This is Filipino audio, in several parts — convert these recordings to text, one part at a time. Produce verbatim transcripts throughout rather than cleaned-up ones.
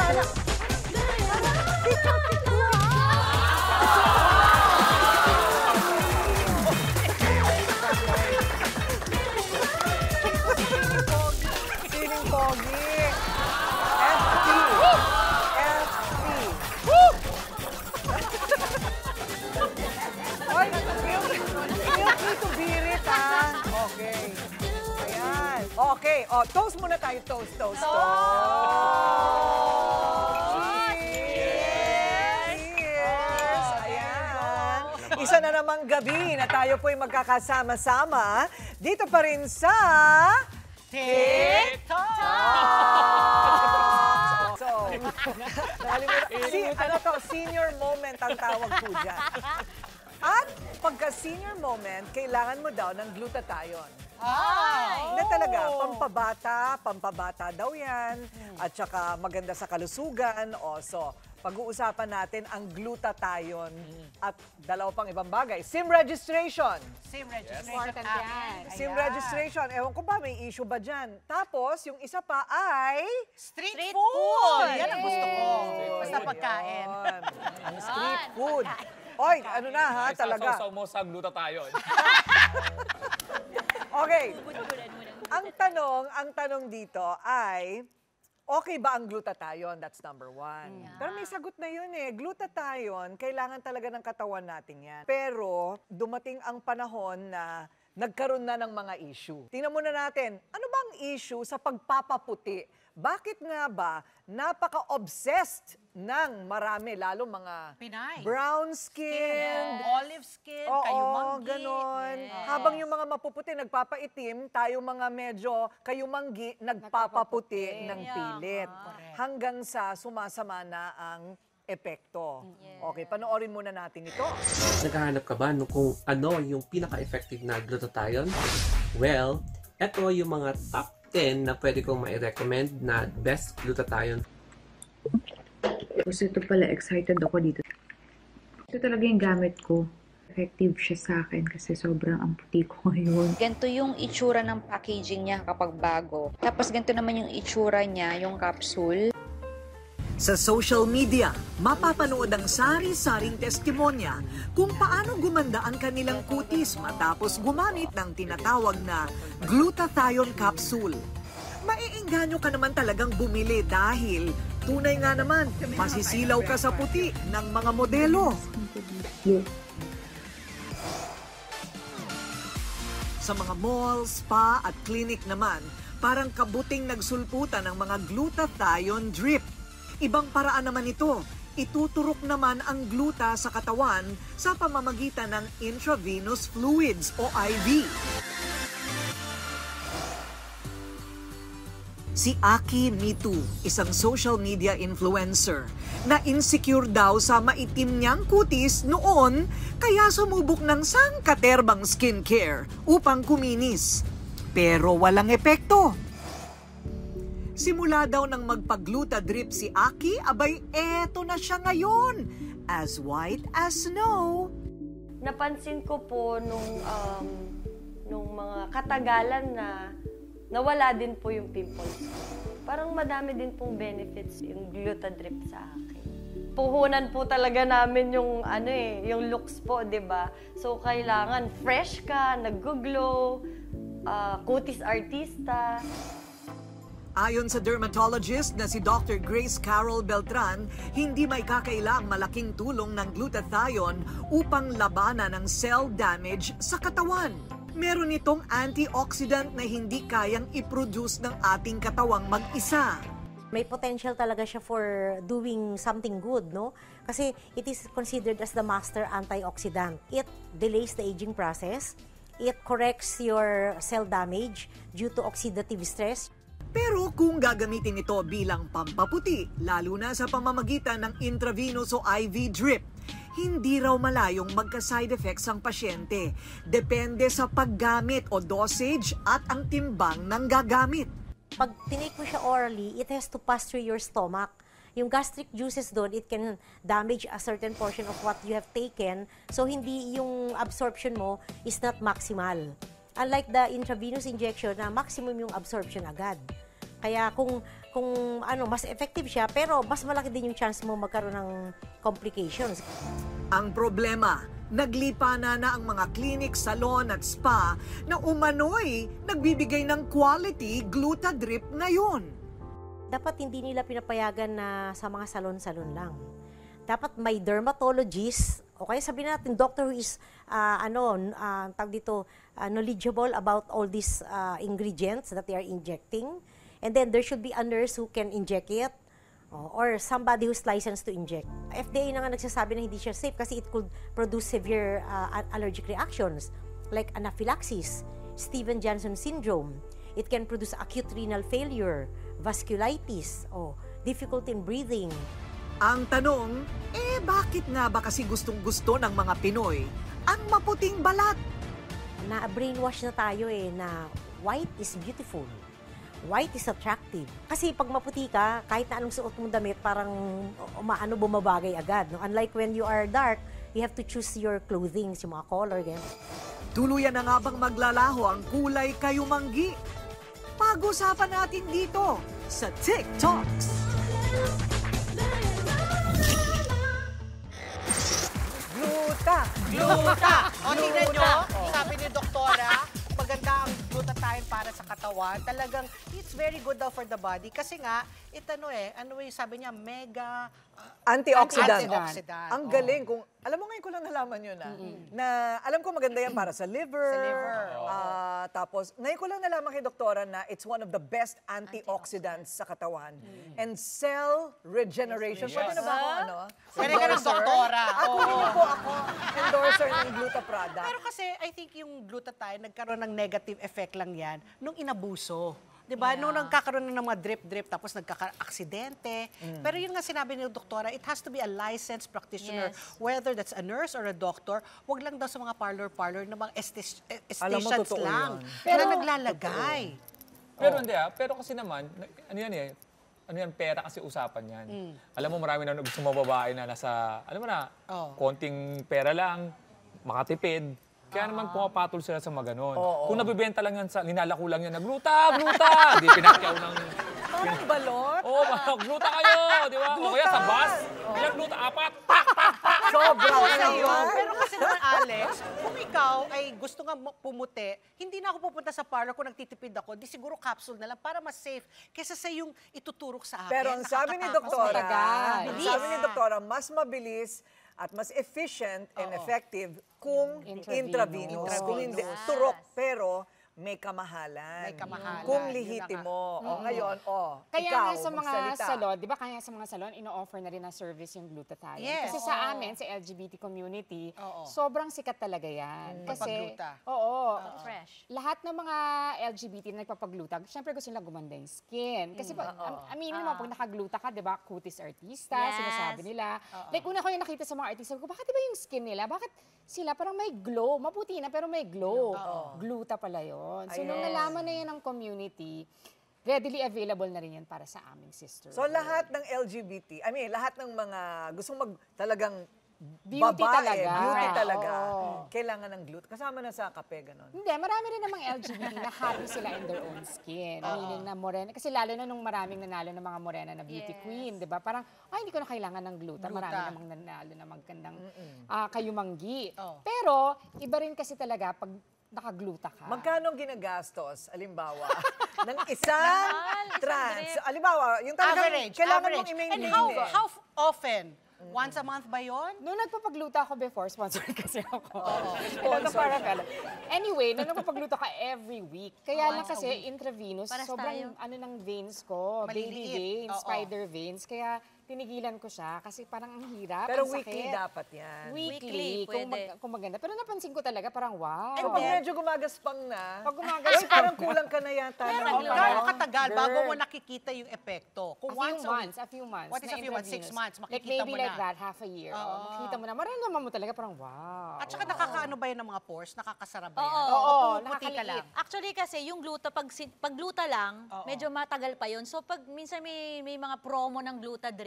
Sana. Feeling pogi. F T. F T. Oy, feel free to beat it, ah. Okay. Ayan. Okay. Oh, toast muna tayo. Toast, toast, toast. Cheers! Cheers! Ayan. Isa na namang gabi na tayo po'y magkakasama-sama dito pa rin sa... TikTok! So, si, ano to, senior moment ang tawag po dyan. At pagka senior moment, kailangan mo daw ng glutathione. Ay! Na talaga, pampabata, pampabata daw yan. At saka maganda sa kalusugan. O, so, pag-uusapan natin ang glutathione at dalawa pang ibang bagay. SIM registration. SIM registration. Important yan. SIM registration. Ewan ko ba, may issue ba dyan? Tapos, yung isa pa ay... Street, Street food! food. Yan ang gusto ko. Yun, Basta pagkain. yun. Ang street food. Oy, ano na ha, talaga. Sausaw mo sa glutathione. Okay. Ang tanong, ang tanong dito ay, okay ba ang glutathione? That's number one. Yeah. Pero may sagot na yun eh. Glutathione, kailangan talaga ng katawan natin yan. Pero dumating ang panahon na nagkaroon na ng mga issue. Tingnan muna natin, ano bang issue sa pagpapaputi? Bakit nga ba napaka-obsessed ng marami, lalo mga Pinay. brown skin, Olive skin, oo, kayumanggi. ganon. Yes. Habang yung mga mapuputi nagpapaitim, tayo mga medyo kayumanggi nagpapaputi ng pilit. Hanggang sa sumasama na ang epekto. Okay, panoorin muna natin ito. Naghahanap ka ba no, kung ano yung pinaka-effective na glutathione? Well, eto yung mga top ten na pwede kong ma-recommend na best glutathione. Kasi ito pala, excited ako dito. Ito talaga yung gamit ko. Effective siya sa akin kasi sobrang ang puti ko ngayon. Ganito yung itsura ng packaging niya kapag bago. Tapos ganito naman yung itsura niya, yung capsule. Sa social media, mapapanood ang sari-saring testimonya kung paano gumanda ang kanilang kutis matapos gumamit ng tinatawag na glutathione capsule. Maiengganyo ka naman talagang bumili dahil tunay nga naman, masisilaw ka sa puti ng mga modelo. Sa mga mall, spa at clinic naman, parang kabuting nagsulputan ng mga glutathione drip. Ibang paraan naman ito, ituturok naman ang gluta sa katawan sa pamamagitan ng intravenous fluids o I V. Si Aki Mitu, isang social media influencer, na insecure daw sa maitim niyang kutis noon kaya sumubok ng sangkaterbang skincare upang kuminis. Pero walang epekto. Simula daw ng magpagluta drip si Aki, abay eto na siya ngayon, as white as snow. Napansin ko po nung, um, nung mga katagalan na nawala din po yung pimples. Parang madami din pong benefits yung gluta drip sa akin. Puhunan po talaga namin yung ano eh, yung looks po, 'di ba? So kailangan fresh ka, nag-glow, uh, kutis artista. Ayon sa dermatologist na si Doctor Grace Carol Beltran, hindi may kakailang malaking tulong ng glutathione upang labanan ang cell damage sa katawan. Meron itong antioxidant na hindi kayang i-produce ng ating katawang mag-isa. May potential talaga siya for doing something good, no? Kasi it is considered as the master antioxidant. It delays the aging process. It corrects your cell damage due to oxidative stress. Pero kung gagamitin ito bilang pampaputi, lalo na sa pamamagitan ng intravenous o I V drip, hindi raw malayong magka-side effects ang pasyente. Depende sa paggamit o dosage at ang timbang ng gagamit. Pag tinake mo siya orally, it has to pass through your stomach. Yung gastric juices doon, it can damage a certain portion of what you have taken. So hindi yung absorption mo is not maximal. Unlike the intravenous injection na maximum yung absorption agad. Kaya kung kung ano, mas effective siya, pero mas malaki din yung chance mo magkaroon ng complications. Ang problema, naglipa na na ang mga clinic, salon at spa na umano'y nagbibigay ng quality Glutadrip ngayon. Dapat hindi nila pinapayagan na sa mga salon-salon lang. Dapat may dermatologist, o kaya sabihin natin, doctor who is, uh, ano, uh, tawag dito, uh, knowledgeable about all these uh, ingredients that they are injecting. And then there should be a nurse who can inject it, o, or somebody who's licensed to inject. F D A na nga nagsasabi na hindi siya safe kasi it could produce severe uh, allergic reactions like anaphylaxis, Stevens-Johnson syndrome. It can produce acute renal failure, vasculitis, o difficulty in breathing. Ang tanong, eh bakit nga ba kasi gustong-gusto ng mga Pinoy ang maputing balat? Na-brainwash na tayo eh na white is beautiful. White is attractive. Kasi pag maputi ka, kahit na anong suot mong damit, parang umaano bumabagay agad. No? Unlike when you are dark, you have to choose your clothing, yung mga color. Ganyan. Tuluyan na nga bang maglalaho ang kulay kayumanggi? Pag-usapan natin dito sa TikToks. Gluta! Gluta! O, tingnan nyo, sabi ni Doktora, maganda ang glutathione para sa katawan. Talagang, it's very good daw for the body. Kasi nga, ito ano eh, ano yung sabi niya, mega... uh, Antioxidant. Antioxidant. Ang Oo. galing. Kung, alam mo ngayon ko lang nalaman yun na, na alam ko maganda yan para sa liver. Sa liver, oo. ah, tapos, ngayon ko lang nalaman kay doktora na it's one of the best antioxidants sa katawan. And cell regeneration. Pwede na ba ako, ano? Pwede ka ng endorser? doktora. Ako, Oo. hindi po ako endorser ng Gluta product. Pero kasi, I think yung glutathione, nagkaroon ng negative effect lang yan nung inabuso. Diba? Nung nagkakaroon na ng mga drip-drip, tapos nagkaka-aksidente. Pero yun nga sinabi ni doktora, it has to be a licensed practitioner, Yes. whether that's a nurse or a doctor. Huwag lang daw sa mga parlor-parlor na mga estes- Alam mo, estheticians totoo lang yun. na naglalagay. Pero hindi ah, pero kasi naman, na- ano yan eh, ano yan, pera kasi usapan yan. Alam mo, marami na gusto mga babae na nasa, alam mo na, Oh. konting pera lang, makatipid. Kaya naman pumapatol sila sa mga ganon. Oo. Kung nabibenta lang yan sa, ninalako lang yan na gluta, gluta! Di pinakyaw ng, Parang balot. oh, mga gluta kayo, di ba? O kaya sa bus, ilang gluta, apat, pak, pak, pak! Sobra Ako ka sa'yo, naman. pero kasi naman, Alex, kung ikaw ay gusto nga mo- pumuti, hindi na ako pupunta sa parlor kung nagtitipid ako, di siguro capsule na lang para mas safe kaysa sa yung ituturok sa akin. Pero ang sabi ni nakakatakot. doktora, Matagal. ang sabi ni doktora, mas mabilis at mas efficient and effective kung intravenous. Kung hindi, turok, pero may kamahalan. May kamahalan. Kung Yun lihiti na nga. mo. O ngayon, o, Kaya ikaw, nga sa mga magsalita. salon, di ba kaya sa mga salon, ino-offer na rin ng service yung glutathione. Yes. Kasi sa amin, sa L G B T community, Oo. sobrang sikat talaga yan. Kasi, Pagpagluta. oo, Fresh. lahat ng mga L G B T na nagpapagluta, syempre gusto nila gumanda yung skin. Kasi pag, am- aminin mo, pag nakagluta ka, di ba, cutis artista, Yes. sinasabi nila. Like, una ko yung nakita sa mga artista, ko, bakit di ba yung skin nila? Bakit sila parang may glow? Maputi na, pero may glow. Gluta pala yun. So, nung Ayun. nalaman na yan ng community, readily available na rin yan para sa aming sister. So lahat ng L G B T, I mean, lahat ng mga gustong mag talagang Beauty babae, talaga. beauty talaga, Oo. kailangan ng glute. Kasama na sa kape, ganon. Hindi, marami rin namang L G B T na happy sila in their own skin. Meaning na morena. Kasi lalo na nung maraming nanalo ng mga morena na beauty Yes. queen, di ba? Parang, ay, hindi ko na kailangan ng gluta. Gluta. Marami namang nanalo na magandang ah, kayumanggi. Oh. Pero, iba rin kasi talaga pag nakagluta ka. Magkano ang ginagastos, alimbawa, ng isang trans? Alimbawa, yung talagang Average, kailangan average. mong i-maintain And how, eh. how f- often? Once a month ba yun? Nung nagpapagluta ako before, sponsored kasi ako. Ito na parang gala. Anyway, nung nagpapagluta ka every week. Kaya lang kasi intravenous, Paras sobrang tayo. ano ng veins ko, baby Maliliit. veins, Oo. spider veins. Kaya tinigilan ko siya kasi parang ang hirap, Pero ang sakit. weekly dapat yan. Weekly, Weekly, kung, pwede. mag, kung maganda. Pero napansin ko talaga parang wow. So, pag medyo gumagaspang na, Pag gumagaspang uy, parang kulang ka na yata. Pero ng- gaano katagal Girl. bago mo nakikita yung epekto? A Kung few once a months, a few months. What is na a few months? Six intravenous. months, Like makikita maybe mo like na. that, half a year. Oo. Oh, makikita mo na. Maramdaman mo talaga parang wow. At saka nakakaano ba yan ng mga pores? Nakakasarap ba yan? Oo, Oo, O pumuputi ka nakakaliit. lang? Actually kasi yung gluta, pag, si- pag gluta lang, Oo. medyo matagal pa yon. So pag minsan may, may mga promo ng gluta drip,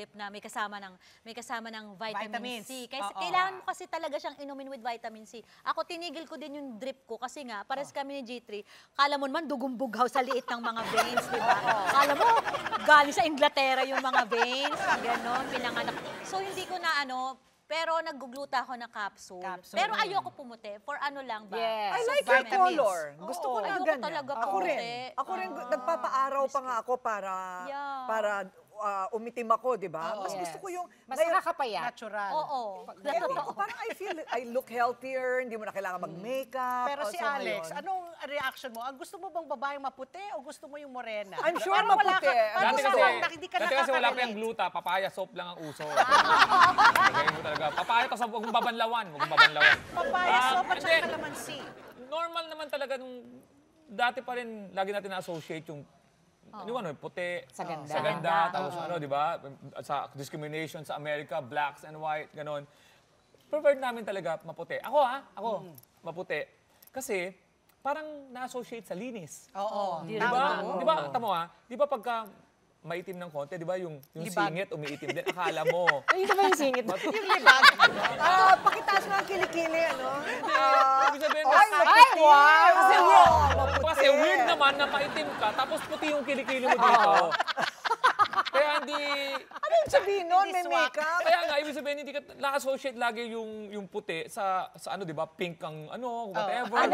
drip na may kasama ng may kasama ng vitamin Vitamins. C. Kasi Oo. kailangan mo kasi talaga siyang inumin with vitamin C. Ako tinigil ko din yung drip ko kasi nga pares kami ni G three. Kala mo naman dugong-bughaw sa liit ng mga veins, di ba? Kala mo galing sa Inglaterra yung mga veins, ganon, pinanganak. So hindi ko na ano, pero naggugluta ako ng capsule. Capsule. Pero ayoko pumuti. For ano lang ba? Yes. I So, like your vitamins. color. Gusto ko Oo. na Ayoko ganyan. talaga Ako puti. rin. Ako rin, Ah, nagpapaaraw pa nga ako para Yeah. para ah, umitim ako, di ba? Oo. Mas gusto Yes. ko yung... Mas ngayon- nakakapayat. Natural. Oo. Ewan ko, parang I feel, I look healthier, hindi mo na kailangan mag-makeup. Pero si Also Alex, ngayon- anong reaction mo? Ang gusto mo bang babaeng maputi o gusto mo yung morena? I'm sure Parang wala maputi. ka- parang Dati sa kasi, wala- hindi ka dati kasi wala pa yung nakaka-relate. gluta, papaya soap lang ang uso. Lagay mo talaga. Papaya, tapos huwag mong babanlawan. Huwag mong babanlawan. Papaya Ah, soap at hindi. saka kalamansi. Normal naman talaga nung dati pa rin, lagi natin na-associate yung yung ano, puti, Sa ganda. sa ganda, Ganda. tapos ano, di ba? Sa discrimination sa Amerika, blacks and white, ganon. Preferred namin talaga maputi. Ako ha, ako, maputi. Kasi parang na-associate sa linis. Oo. Di ba? Di ba, tamo ha, di ba pagka maitim ng konti, di ba yung, yung Libag. singit umiitim din, akala mo. Ay, ito ba yung singit? Yung libag. Ah, pakitaas mo ang kilikili, ano? Ah, Ibig sabihin, ay, ay, maputi. wow! Kasi, Oo. wow, maputi. Kasi weird naman na maitim ka, tapos puti yung kilikili mo dito. Kaya hindi... Ano yung sabihin nun? May Hindi swak. makeup? Kaya nga, ibig sabihin, hindi ka na-associate lagi yung, yung puti sa, sa ano, di ba, pink ang ano, whatever. Ano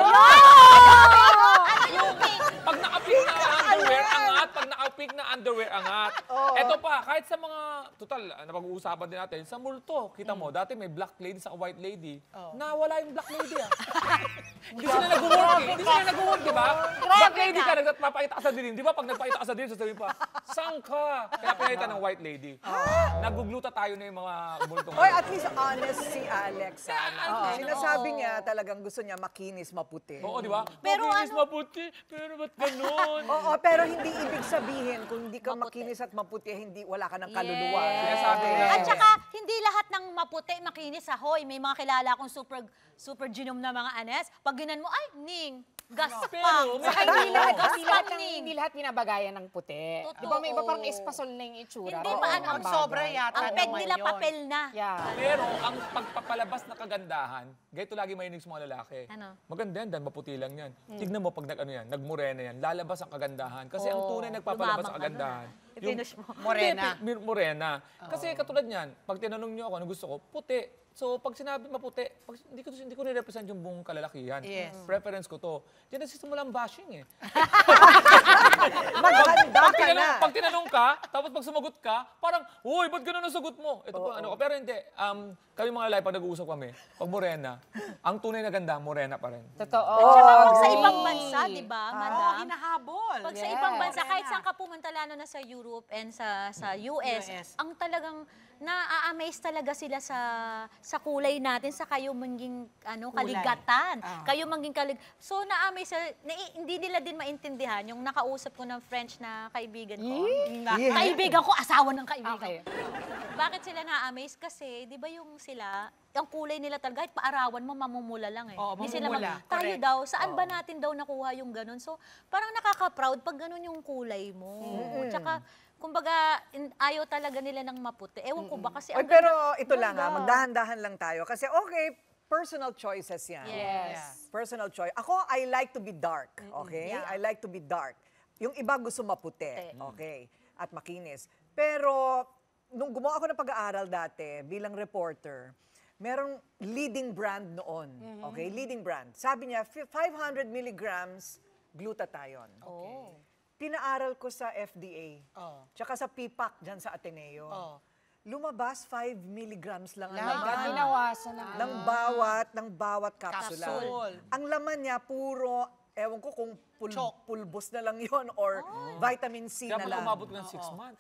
yung pink? Pag naka-pink na underwear, angat. Pag naka-pink na underwear, angat. Eto pa, kahit sa mga, total, napag-uusapan din natin, sa multo, kita mo, dati may black lady sa white lady. Nawala yung black lady, ah. Hindi sila nag-work, eh. Hindi sila nag-work, di ba? Black lady ka, nagpapakita ka sa dilim. Di ba, pag nagpakita ka sa dilim, sasabihin pa, saan ka? Kaya pinalitan ng white lady. Nagugluta tayo na yung mga multo. Oy, at least honest si Alex. ah. Oo. Sinasabi niya talagang gusto niya makinis, maputi. Oo, di ba? Pero Makinis, ano- maputi, pero ba't ganun? Oo, pero hindi ibig sabihin kung hindi ka Maputi. makinis at maputi, hindi wala ka ng kaluluwa. Yes. Sinasabi nila. At saka, hindi lahat ng maputi, makinis, ahoy. May mga kilala akong super super genome na mga anes. Pag ginan mo, ay, Ning, gaspang. Pero, may- Saka hindi lahat, hindi Gaspang, lahat, ng, Ning. hindi lahat binabagayan ng puti. Totoo. Di ba may iba parang espasol na yung itsura? Hindi pero pa, ang ano, Ang bagay. sobra yata Ang peg naman nila yun. papel na. Yeah. Pero ang pagpapalabas na kagandahan, ganito lagi mahinig sa mga lalaki. Ano? Maganda yan, dahil maputi lang yan. Tignan mo pag nag, ano yan, nagmorena yan, lalabas ang kagandahan. Kasi ang tunay nagpapalabas lumabang ang ka kagandahan. Ipinush mo. Morena. Hindi, pi- morena. Kasi katulad niyan, pag tinanong niyo ako, ano gusto ko, puti. So, pag sinabi maputi, pag, hindi ko hindi ko ni-represent yung buong kalalakihan. Yes. Preference ko to. Diyan nagsisimula ang bashing eh. Maganda Pag ka na. tinanong, pag tinanong ka, tapos pag sumagot ka, parang, uy, ba't ganun ang sagot mo? Ito po, ano ko. Pero hindi, um, kami mga live, pag nag-uusap kami, pag morena, ang tunay na ganda, morena pa rin. Totoo. Tsaka pag sa Agree. ibang bansa, di ba, Oo, madam? hinahabol. Pag sa Yes. ibang bansa, kahit Morena. saan ka pumunta, lalo na sa Europe and sa sa U S, U S. ang talagang na-amaze talaga sila sa sa kulay natin, sa kayo maging ano, Kulay. kaligatan. Ah. Kayo maging kalig... So, na-amaze sila, na, hindi nila din maintindihan yung nakausap ko ng French na kaibigan ko. Yeah. Kaibigan ko, asawa ng kaibigan Okay. ko. Bakit sila na-amaze? Kasi, di ba yung sila, ang kulay nila talaga, kahit paarawan mo, mamumula lang eh. Oo, Di sila mamumula. mag- tayo Correct. daw, saan ba natin daw nakuha yung ganun? So, parang nakaka-proud pag ganun yung kulay mo. Tsaka, kumbaga, in- ayaw talaga nila ng maputi. Ewan ko ba kasi... Oy, ang pero ganda- ito lang ganda. ha, magdahan-dahan lang tayo. Kasi okay, personal choices yan. Yes. Personal choice. Ako, I like to be dark, okay? Yeah. I like to be dark. Yung iba gusto maputi, Puti. okay? At makinis. Pero, nung gumawa ako ng pag-aaral dati, bilang reporter, merong leading brand noon, okay? Leading brand. Sabi niya, fi- five hundred milligrams glutathione. Oh. Pinaaral ko sa F D A. Oh. Tsaka sa P PAC dyan sa Ateneo. Oh. Lumabas five milligrams lang ang Lang. laman. Binawasan na. Ng bawat, ng bawat kapsula. Capsule. Ang laman niya puro, ewan ko kung pul- Chok. pulbos na lang yon or vitamin C Kaya na pala lang. umabot ng six months.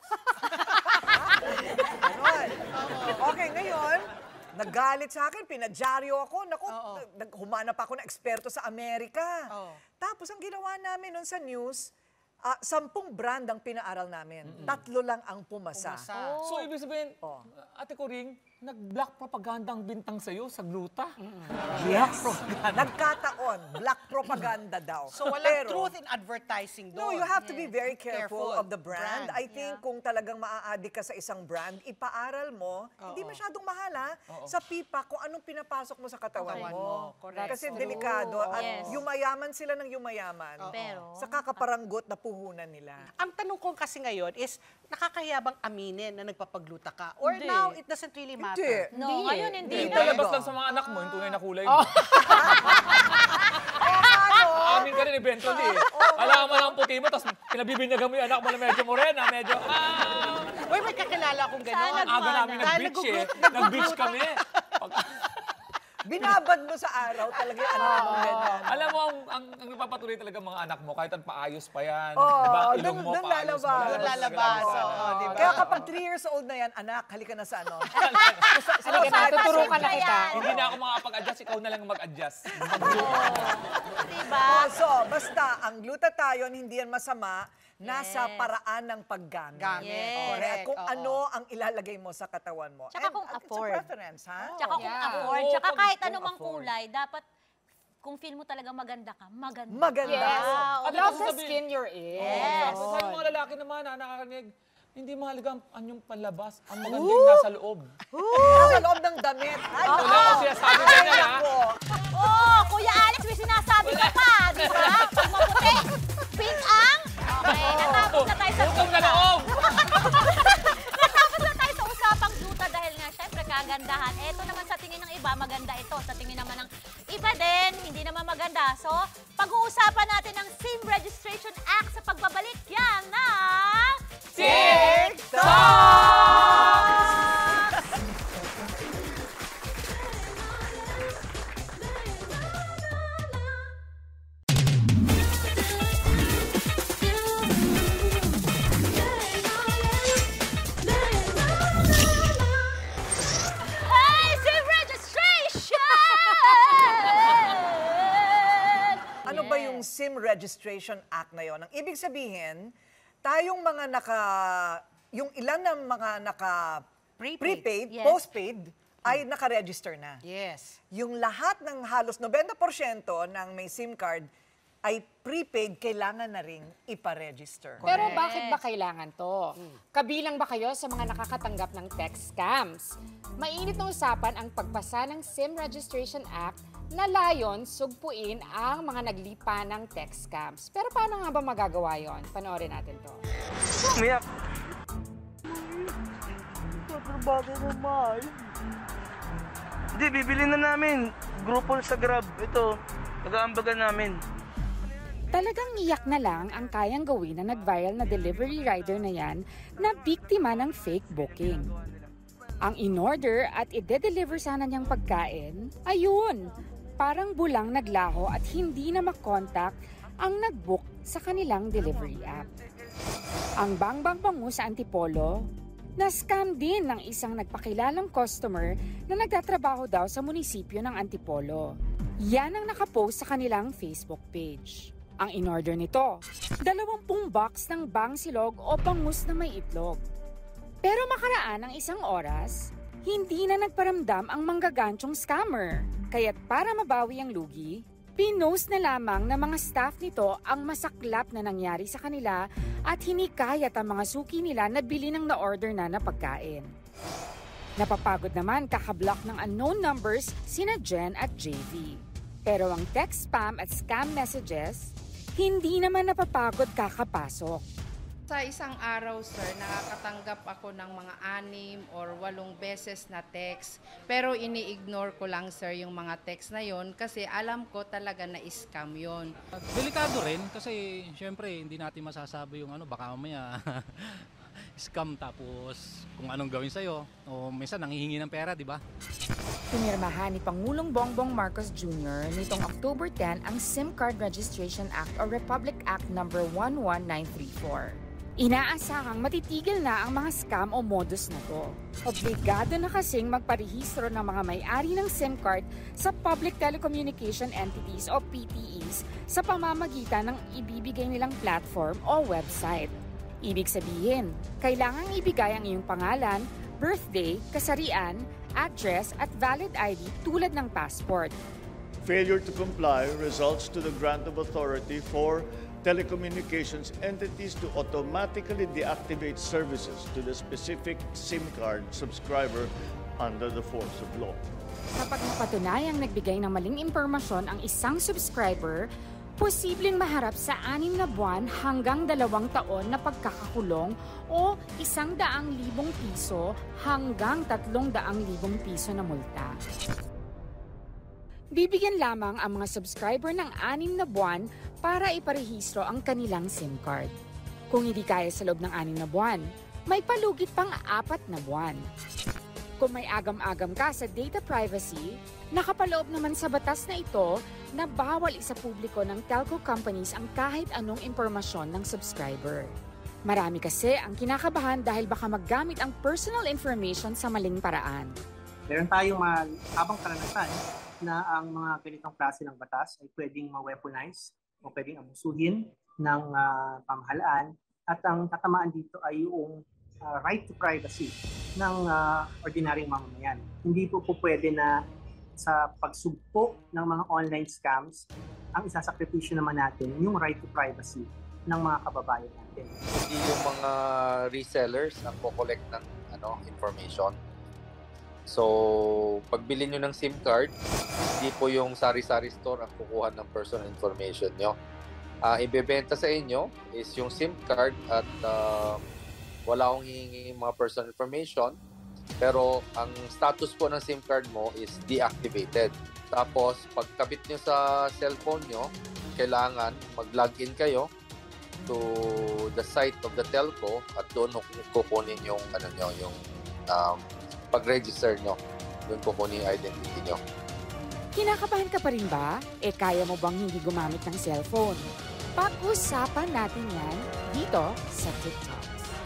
Ganon. Okay, ngayon, nagalit sa akin, pinadyaryo ako. Naku, Oo. nag- humanap ako ng eksperto sa Amerika. Oo. Tapos ang ginawa namin nun sa news, Ah, sampung brand ang pinaaral namin. Tatlo lang ang pumasa. Pumasa. So, ibig sabihin, Oh. Ate Coring, nag-black propaganda ang bintang sa'yo sa gluta. Yes. Nagkataon, black propaganda daw. So walang Pero, truth in advertising No, doon. you have to be very careful, Careful. of the brand. Brand, I think kung talagang maa-addict ka sa isang brand, ipaaral mo, hindi masyadong mahal ha, sa pipa kung anong pinapasok mo sa katawan Katawan mo. mo. Correct. Kasi True. delikado at Yes. yumayaman sila ng yumayaman. Pero, Sa kakaparanggot na puhunan nila. Ang tanong ko kasi ngayon is, nakakaya bang aminin na nagpapagluta ka? Or Hindi. now, it doesn't really matter? Hindi. no, ngayon hindi Hindi na. talaga. Lalabas lang sa mga anak mo, yung tunay na kulay mo. Amin ka rin eventually eh. Alam mo lang ang puti mo, tapos pinabibinyagan mo yung anak mo na medyo morena, medyo, ah. Uy, may kakilala akong gano'n. Sana Ang aga namin Dahil nag-beach eh. naguglut- Nag-beach kami. Pag- Binabad mo sa araw talaga yung anak mo. ganyan. Alam mo, ang, ang, ang nagpapatuloy talaga mga anak mo, kahit ang paayos pa yan. Oo, diba? dun- Ilong mo, dun paayos mo. lalabas. Dun lalabas, Lalabas. oo, di ba? Kaya kapag three years old na yan, anak, halika na sa ano. Halika na, tuturukan na kita. Hindi na ako makapag-adjust, ikaw na lang mag-adjust. Diba? Oh, so, basta, ang glutathione, hindi yan masama, nasa Yes. paraan ng paggamit. Gamit. Yes. Correct. Kung Oo. ano ang ilalagay mo sa katawan mo. Tsaka And, kung uh, afford. It's a preference, ha? Tsaka kung Yeah. afford, Oo, tsaka kung- kahit kung anumang afford. kulay, dapat kung feel mo talaga maganda ka, maganda. Maganda. Yes. Wow. Ano Love gusto the sabihin? skin you're in. Yes. Sa mga lalaki naman, na nakakarinig, hindi mahalaga ang anyong panlabas. Ang magandang nasa loob. Nasa loob ng damit. Ay, Wala akong sinasabi Ay, ganyan, ha? nako. Oh, Kuya Alex, may sinasabi ka pa, di ba? Pag maputi, pink ang... Okay, natapos na tayo sa Utong na gluta. loob! Natapos na tayo sa usapang gluta dahil nga, syempre, kagandahan. Eto naman sa tingin ng iba, maganda ito. Sa tingin naman ng iba din, hindi naman maganda. So, pag-uusapan natin ang SIM Registration Act sa pagbabalik yan ng... Hey, SIM Registration! Ano ba yung SIM Registration Act na yon? Ang ibig sabihin, tayong mga naka, yung ilan ng mga naka Prepaid. prepaid, Yes. postpaid, ay naka-register na. Yes. Yung lahat ng halos ninety percent ng may SIM card ay prepaid, kailangan na ring ipa-register. Pero bakit ba kailangan to? Kabilang ba kayo sa mga nakakatanggap ng text scams? Mainit na usapan ang pagpasa ng SIM Registration Act na layon sugpuin ang mga naglipa ng text scams. Pero paano nga ba magagawa yon? Panoorin natin to. Umiyak. Hindi, bibili na namin. Grupo sa Grab. Ito, nag-aambagan namin. Talagang iyak na lang ang kayang gawin na nag-viral na delivery rider na yan na biktima ng fake booking. Ang in-order at ide-deliver sana niyang pagkain, ayun, parang bulang naglaho at hindi na makontak ang nag-book sa kanilang delivery app. Ang Bangbang Bango sa Antipolo, na-scam din ng isang nagpakilalang customer na nagtatrabaho daw sa munisipyo ng Antipolo. Yan ang nakapost sa kanilang Facebook page. Ang in-order nito, dalawampung box ng bangsilog o bangus na may itlog. Pero makaraan ng isang oras, hindi na nagparamdam ang manggaganchong scammer. Kaya't para mabawi ang lugi, pinost na lamang ng mga staff nito ang masaklap na nangyari sa kanila at hinikayat ang mga suki nila na bili ng na-order na na pagkain. Napapagod naman kakablock ng unknown numbers sina Jen at J V. Pero ang text spam at scam messages, hindi naman napapagod kakapasok. Sa isang araw, sir, nakakatanggap ako ng mga anim or walong beses na text. Pero ini-ignore ko lang, sir, yung mga text na yon kasi alam ko talaga na scam yon. Delikado rin kasi syempre hindi natin masasabi yung ano, baka mamaya scam tapos kung anong gawin sa'yo o minsan nanghihingi ng pera, di ba? Pinirmahan ni Pangulong Bongbong Marcos Junior nitong October tenth ang SIM Card Registration Act o Republic Act number one one nine three four. Inaasahang matitigil na ang mga scam o modus na to. Obligado na kasing magparehistro ng mga may-ari ng SIM card sa Public Telecommunication Entities o P T Es sa pamamagitan ng ibibigay nilang platform o website. Ibig sabihin, kailangang ibigay ang iyong pangalan, birthday, kasarian, address at valid I D tulad ng passport. Failure to comply results to the grant of authority for telecommunications entities to automatically deactivate services to the specific SIM card subscriber under the force of law. Kapag mapatunayang nagbigay ng maling impormasyon ang isang subscriber, posibleng maharap sa anim na buwan hanggang dalawang taon na pagkakakulong o isang daang libong piso hanggang tatlong daang libong piso na multa. Bibigyan lamang ang mga subscriber ng anim na buwan para iparehistro ang kanilang SIM card. Kung hindi kaya sa loob ng anim na buwan, may palugit pang apat na buwan. Kung may agam-agam ka sa data privacy, nakapaloob naman sa batas na ito na bawal isa publiko ng telco companies ang kahit anong impormasyon ng subscriber. Marami kasi ang kinakabahan dahil baka maggamit ang personal information sa maling paraan. Meron tayong mahabang karanasan na ang mga ganitong klase ng batas ay pwedeng ma-weaponize o pwedeng abusuhin ng uh, pamahalaan at ang tatamaan dito ay yung uh, right to privacy ng uh, ordinaryong mamamayan. Hindi po po pwede na sa pagsugpo ng mga online scams, ang isasakripisyo naman natin yung right to privacy ng mga kababayan natin. Hindi yung mga resellers ang ko-collect ng ano, information. So, pagbili nyo ng SIM card, hindi po yung sari-sari store ang kukuha ng personal information nyo. Uh, ibebenta sa inyo is yung SIM card at uh, wala akong hihingi mga personal information. Pero ang status po ng SIM card mo is deactivated. Tapos, pagkabit nyo sa cellphone nyo, kailangan mag-login kayo to the site of the telco at doon kukunin yung ano nyo, yung um, pag-register nyo, doon kukunin yung identity nyo. Kinakabahan ka pa rin ba? E kaya mo bang hindi gumamit ng cellphone? Pag-usapan natin yan dito sa TikTok.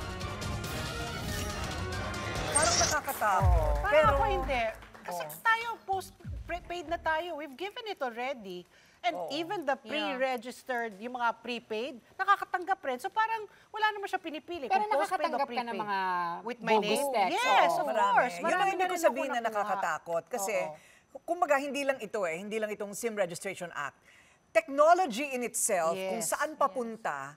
Parang nakakatakot. Parang Pero, ako hindi. Kasi tayo, post-paid na tayo. We've given it already. And Oo. even the pre-registered, yung mga prepaid, nakakatanggap rin. So parang wala naman siya pinipili. Pero kung postpaid o nakakatanggap ka ng prepaid. mga With my bogus name? text. Yes, Oo. of marami. course. Yun Marami ang ibig ko rin sabihin ako na nakuha. nakakatakot. Kasi, Oo. kumbaga, hindi lang ito eh, hindi lang itong SIM Registration Act. Technology in itself, Yes. kung saan papunta,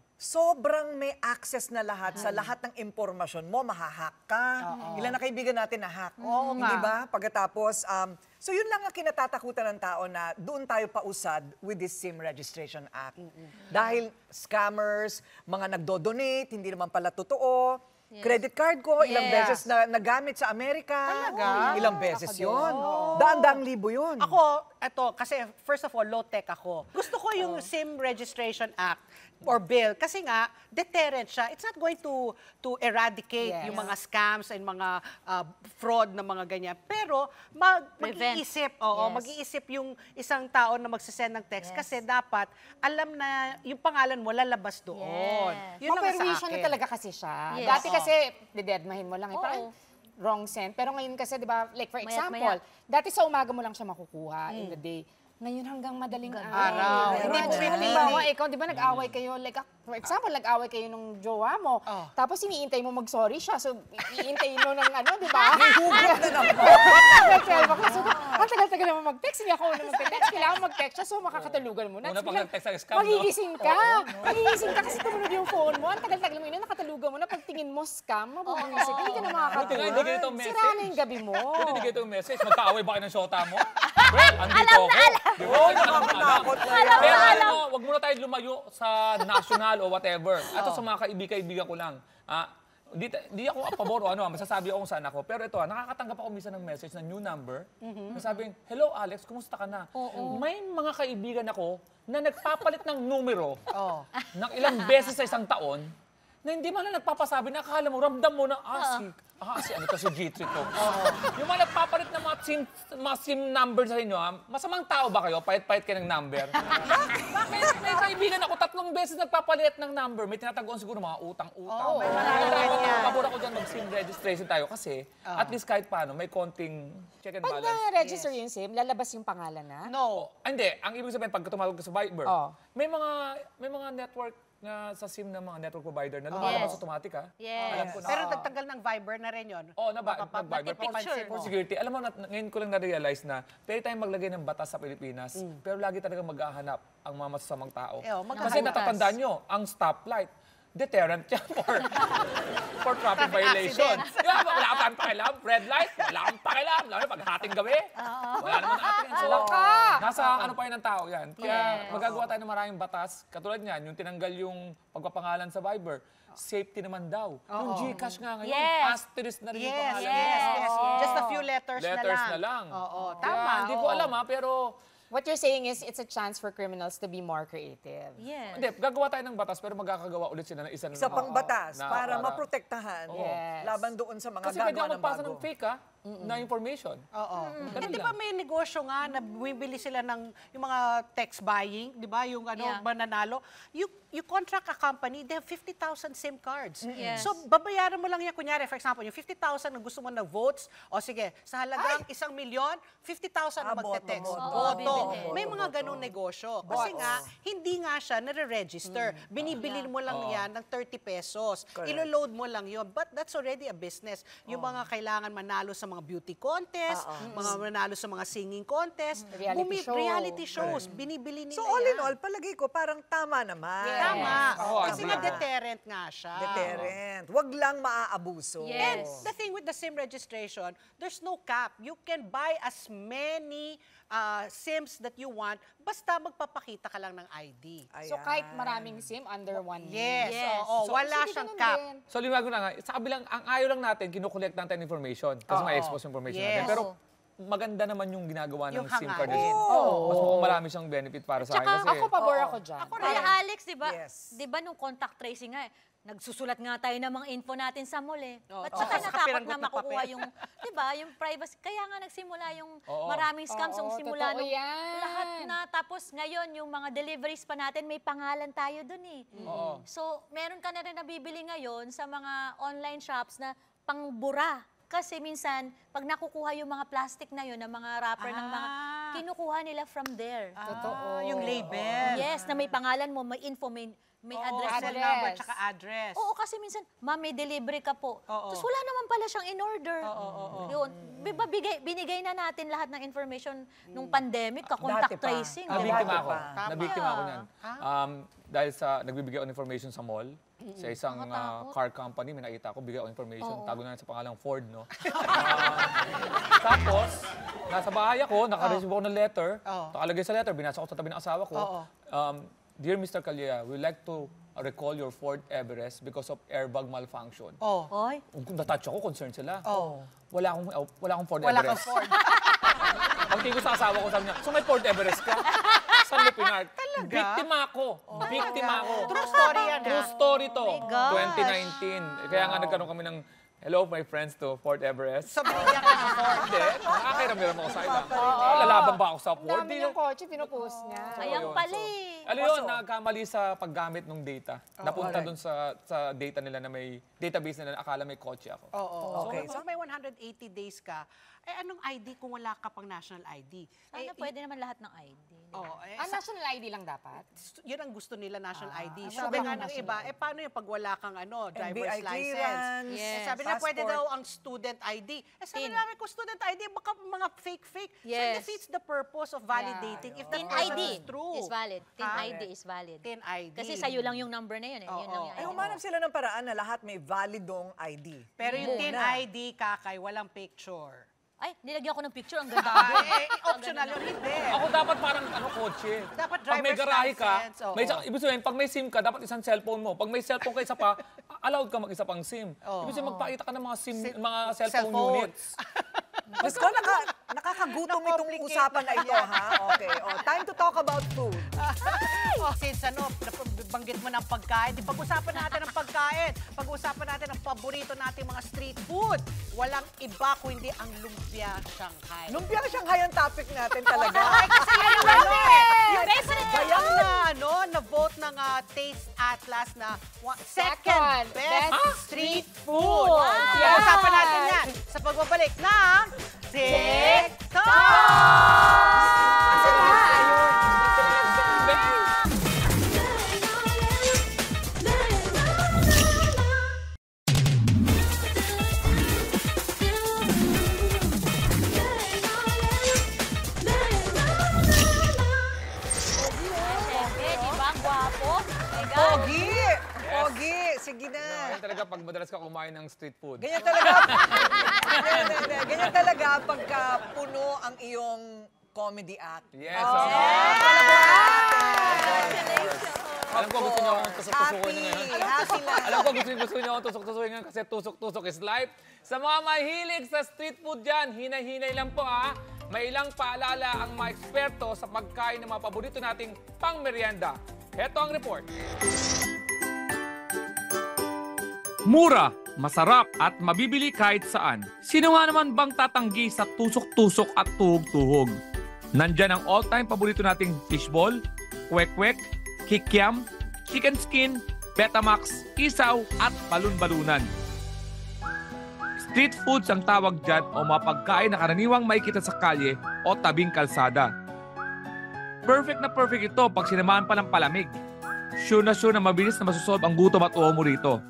sobrang may access na lahat sa lahat ng impormasyon mo, mahahack ka. Ilan na kaibigan natin na hack. Oo Hindi nga. ba? Pagkatapos, um, so yun lang ang kinatatakutan ng tao na doon tayo pausad with this SIM Registration Act. Dahil scammers, mga nagdo-donate, hindi naman pala totoo. Yes. Credit card ko, ilang Yes. beses na nagamit sa Amerika. Talaga? Ilang beses Ako yun. din. Daan-daang libo yun. Ako, eto, kasi first of all, low-tech ako. Gusto ko yung SIM Registration Act or bill kasi nga, deterrent siya. It's not going to to eradicate Yes. yung mga scams and mga uh, fraud na mga ganyan. Pero mag, Prevent. mag-iisip, oo, Yes. mag-iisip yung isang tao na magsisend ng text Yes. kasi dapat alam na yung pangalan mo lalabas doon. Yes. Yun lang ang sa Ma-permission na akin. talaga kasi siya. Yes. Dati Oo. kasi, didedmahin mo lang. Eh, Oo. parang wrong send. Pero ngayon kasi, di ba, like for Mayat example, maya. dati sa umaga mo lang siya makukuha in the day. Ngayon hanggang madaling Gabi. araw. Araw. Hindi mo Araw. halimbawa, ikaw, di ba nag-away kayo, like, for example, nag-away kayo nung jowa mo, Oh. tapos iniintay mo mag-sorry siya, so iintay mo ng ano, di ba? Hugot na naman. twelve o'clock. So, ang tagal-tagal naman mag-text, hindi ako una mag-text, kailangan mag-text siya, so makakatulugan mo na. Una pag nag-text sa scam, no? Magigising ka. Magigising ka kasi tumunod yung phone mo, ang tagal-tagal mo yun, nakatulugan mo na, pag tingin mo scam, mabubuisip, hindi ka na Buti nga, makakatulog. hindi ganito ang message. Sira na yung gabi mo. Buti hindi ganito ang message. Magkaaway ba kayo ng shota mo? Well, andito ako. Di ba? Oo, Alam na alam. nakakatakot na yan. Pero alam mo, wag muna tayo lumayo sa national o whatever. Ito sa mga kaibigan-kaibigan ko lang. Ah, di, di ako pabor o ano, masasabi ako kung saan ako. Pero ito, nakakatanggap ako minsan ng message na new number. Nasabing, hello Alex, kumusta ka na? May mga kaibigan ako na nagpapalit ng numero Oh. ng ilang beses sa isang taon na hindi man lang nagpapasabi na akala mo, ramdam mo na, ah, si, ah, si ano to, si G three to. Yung mga nagpapalit ng mga SIM, mga SIM number sa inyo, ha? Masamang tao ba kayo? Pahit-pahit kayo ng number? may, may kaibigan ako, tatlong beses nagpapalit ng number. May tinatagoan siguro mga utang-utang. Oo, may marami yan. Pabor ako dyan mag-SIM registration tayo kasi at least kahit paano, may konting check and Pag balance. na-register yung SIM, lalabas yung pangalan na? No. Ah, hindi, ang ibig sabihin, pag tumawag ka sa Viber, Oh. may mga may mga network na sa SIM ng mga network provider na lumalabas Yes. automatic, ha? Yes. Alam ko na. Pero nagtanggal ng Viber na rin yun. Oo, na ba? Makapag- Viber. For, Picture for mo. security. Alam mo, na, ngayon ko lang na-realize na pwede tayong maglagay ng batas sa Pilipinas, pero lagi talaga mag-ahanap ang mga masasamang tao. Eh, oh, Kasi maghahanap. natatandaan nyo, ang stoplight, deterrent yan for, for traffic violation. accidents. Yeah, wala kang pakialam. Red light, wala kang pakialam. Lalo pag hating gabi, wala naman ating yan. So, nasa ano pa yun ng tao yan. Kaya Yes. magagawa tayo ng maraming batas. Katulad niyan, yung tinanggal yung pagpapangalan sa Viber, safety naman daw. Yung GCash nga ngayon, Yes. asterisk na rin yung Yes, pangalan. yes, yes. Oo. Just a few letters, Letters na lang. na lang. Oo, Kaya tama. hindi ko oo. alam, ha, pero What you're saying is it's a chance for criminals to be more creative. Yes. hindi, gagawa tayo ng batas pero magkakagawa ulit sila ng isa Isa pang batas na- para para- maprotektahan Yes. laban doon sa mga Kasi pwede gagawa ako ng magpasa bago. ng fake, ha, na information. Oo. Ganun Eh, di lang. ba may negosyo nga na bumibili sila ng yung mga text buying, di ba? Yung ano, Yeah. mananalo. You, you contract a company, they have fifty thousand SIM cards. Yes. So, babayaran mo lang yan. Kunyari, for example, yung fifty thousand na gusto mo na votes, o sige, sa halagang isang milyon, fifty thousand na Ah, boto, magte-text. boto. Oo, Boto. bibili. May mga ganong negosyo. Kasi nga, hindi nga siya nare-register. Binibili mo lang Oo. yan ng thirty pesos. Correct. Ilo-load mo lang yun. But that's already a business. Yung mga kailangan manalo sa mga beauty contest, mga manalo sa mga singing contest, Reality bumi- show. reality shows, binibili nila So all in yan. all, palagay ko parang tama naman. Tama. Oo, Kasi agree nga ako. deterrent nga siya. Deterrent. Wag lang maaabuso. Yes. And the thing with the SIM registration, there's no cap. You can buy as many uh, SIMs that you want, basta magpapakita ka lang ng I D. So kahit maraming SIM, under one Yes, Yes. oo, So, wala sige, siyang ganun cap. din. So, liwanag ko na nga, sa kabilang, ang ayaw lang natin, kinukolekt natin information kasi Oo. may expose information Yes. natin. Pero maganda naman yung ginagawa ng Yung SIM card. hangarin. Oh. Mas mukhang marami siyang benefit para sa akin. Tsaka Kasi, Ako pabor ako dyan. Kuya Alex, di ba? Yes. Di ba nung contact tracing nga, eh, nagsusulat nga tayo ng mga info natin sa mall eh. Oo. Ba't Oo, saka sa natakot kapiranggot na na makukuha papel. yung, di ba, yung privacy. Kaya nga nagsimula yung Oo. maraming scams, yung Oo, simula totoo nung yan. lahat na. Tapos ngayon, yung mga deliveries pa natin, may pangalan tayo dun eh. Oo. So, meron ka na rin nabibili ngayon sa mga online shops na pangbura. Kasi minsan, pag nakukuha yung mga plastic na yun, ng mga wrapper ng mga, Ah. kinukuha nila from there. Totoo. Yung label. Yes, na may pangalan mo, may info, may, may Oo, address. phone mo. number, tsaka address. Oo, kasi minsan, ma'am, may delivery ka po. Oo. Tapos wala naman pala siyang in-order. Oo, oo, oo. Yun. Di ba, bigay, binigay na natin lahat ng information nung pandemic, ka-contact Dati pa. tracing. Ah, di ba? Nabiktima ako. Tama. Nabiktima ako Yeah. niyan. Um, dahil sa nagbibigay ako ng information sa mall, sa isang uh, Nakatakot. car company, may nakita ako, bigay ako information, Oo. tago na yan sa pangalang Ford, no? Ah, tapos, nasa bahay ako, naka-receive ako ng letter, Oo. nakalagay sa letter, binasa ko sa tabi ng asawa ko, Oo. um, Dear Mister Calleja, we'd like to recall your Ford Everest because of airbag malfunction. Oh. Oy. Kung natouch ako, concerned sila. Oh. Wala akong, oh, wala akong Ford Wala kang Everest. Ford. Ang tingin ko sa asawa ko, sabi niya, so may Ford Everest ka? San Lupinard. Talaga? Biktima ako. Biktima ako. True story yan, True ha? story to. Oh my gosh. twenty nineteen. Kaya nga nagkaroon kami ng hello, my friends to Fort Everest. So, binigyan ka ng Ford. Hindi, nakakairam-iram ako sa iba. Ah, lalaban ba ako sa Ang Ford? dami Di- ng kotse, pinupost niya. Ayan yun. pala So, eh. Alam yun, nagkamali sa paggamit ng data. Napunta dun sa sa data nila na may database nila na akala may kotse ako. Oo. oo. Okay. So, may one hundred eighty days ka, eh anong I D kung wala ka pang national I D? Sana Eh, pwede naman lahat ng I D. Oo, eh, Ah, sa- national I D lang dapat? yun ang gusto nila, national I D. Ah, Sabi wala nga bang ng national iba, I D? eh paano yung pag wala kang ano, N B driver's I license? clearance, Yes. Eh, sabi na pwede passport. daw ang student I D. Eh sabi Tin. namin kung student I D, baka mga fake-fake. So it Yes. defeats the purpose of validating if that Tin person I D is true. is valid. Tin Ah, I D is valid. Tin I D. Kasi sa'yo lang yung number na yun eh. Yun lang yung I Ay, D. humanap sila ng paraan na lahat may validong I D. Pero yung tin Muna. I D, kakay, walang picture. Ay, nilagyan ko ng picture. Ang ganda. Ah, eh, optional yun, hindi. Ako dapat parang ano kotse. Dapat Pag may driver's garahe ka, license, oo. may isa, ibig sabihin, pag may SIM ka, dapat isang cellphone mo. Pag may cellphone ka isa pa, allowed ka mag-isa pang SIM. Oo. Ibig sabihin, magpakita ka ng mga SIM, Si- mga cellphone cellphones. units. Diyos ko, naka, nakakagutom itong usapan na ito, ha? Okay, oh, time to talk about food. Oh, since ano, banggit mo ng pagkain, di pag-usapan natin ng pagkain. Pag-usapan natin ang paborito nating mga street food. Walang iba kundi ang lumpia Shanghai. Lumpia Shanghai ang topic natin talaga. Ay, kasi yan yung ano eh. Yung best Bayang na, no, na-vote ng uh, Taste Atlas na wa- second, Second best, best street food. Wow. Pag-usapan natin yan sa pagbabalik ng TikTok! Pogi! Pogi! Sige na. Ganyan talaga pag madalas ka kumain ng street food. Ganyan talaga. ganyan, ganyan, ganyan talaga pagka puno ang iyong comedy act. Yes. Oh, okay. Alam ko gusto niyo akong tusok-tusukin ngayon. Happy lang. Alam ko gusto niyo gusto niyo akong tusok-tusukin ngayon kasi tusok-tusok is life. Sa mga mahilig sa street food dyan, hinay-hinay lang po ha. May ilang paalala ang mga eksperto sa pagkain ng mga paborito nating pang-merienda. Heto ang report. Mura, masarap at mabibili kahit saan. Sino nga naman bang tatanggi sa tusok-tusok at tuhog-tuhog? Nandyan ang all-time paborito nating fishball, kwek-kwek, kikiam, chicken skin, betamax, isaw at balun-balunan. Street foods ang tawag dyan o mga pagkain na karaniwang makikita sa kalye o tabing kalsada. Perfect na perfect ito pag sinamahan pa ng palamig. Sure na sure na mabilis na masusolve ang gutom at uho mo rito.